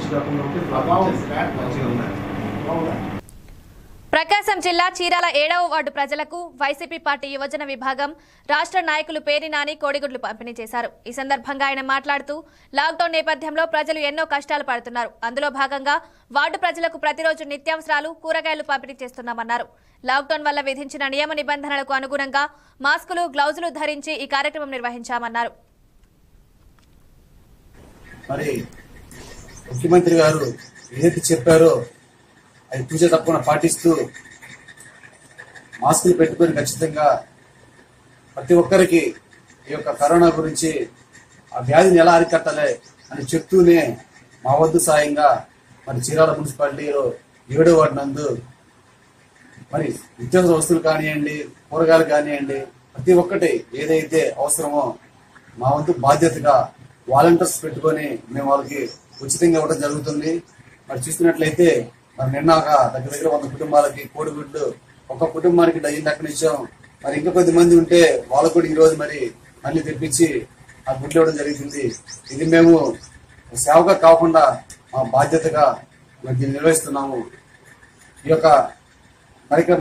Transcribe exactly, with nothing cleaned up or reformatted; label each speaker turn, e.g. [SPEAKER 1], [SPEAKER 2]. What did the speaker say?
[SPEAKER 1] ప్రకాశం జిల్లా చీరాల ఏడవ వార్డు ప్రజలకు వైసీపీ పార్టీ యువజన విభాగం రాష్ట్ర నాయకులు పేరి నాని కోడిగుడ్లు పంపిణీ చేశారు. ఈ సందర్భంగా ఆయన మాట్లాడుతూ లాక్డౌన్ నేపథ్యంలో ప్రజలు ఎన్నో కష్టాలు పడుతున్నారు. అందులో భాగంగా వార్డు ప్రజలకు ప్రతిరోజు నిత్యావసరాలు, కూరగాయలు పంపిణీ చేస్తున్నామన్నారు. లాక్డౌన్ వల్ల విధించిన నియమ నిబంధనలకు అనుగుణంగా మాస్కులు, గ్లౌజులు ధరించి ఈ కార్యక్రమం నిర్వహించామన్నారు.
[SPEAKER 2] మరి ముఖ్యమంత్రి గారు ఏదైతే చెప్పారో అది పూజ తప్పకుండా పాటిస్తూ మాస్కులు పెట్టుకొని ఖచ్చితంగా ప్రతి ఒక్కరికి ఈ యొక్క కరోనా గురించి ఆ వ్యాధిని ఎలా అరికట్టాలి అని చెప్తూనే మా వద్దు సాయంగా మరి చీరాల మున్సిపాలిటీలో ఏడో వార్డు నందు మరి నిత్యావసర వస్తువులు కానివ్వండి, కూరగాయలు కానివ్వండి, ప్రతి ఒక్కటి ఏదైతే అవసరమో మా వంతు బాధ్యతగా వాలంటీర్స్ పెట్టుకొని మేము వాళ్ళకి ఉచితంగా ఇవ్వడం జరుగుతుంది. మరి చూస్తున్నట్లయితే మరి నిన్నాక దగ్గర దగ్గర వంద కుటుంబాలకి కోడిగుడ్లు ఒక కుటుంబానికి డజన్ లెక్కన ఇచ్చాం. మరి ఇంకా కొద్ది మంది ఉంటే వాళ్ళు కూడా ఈ రోజు మరి మళ్ళీ తెప్పించి ఆ గుడ్లు ఇవ్వడం జరుగుతుంది. ఇది మేము సేవగా కాకుండా మా బాధ్యతగా మరి దీన్ని నిర్వహిస్తున్నాము. ఈ యొక్క కార్యక్రమం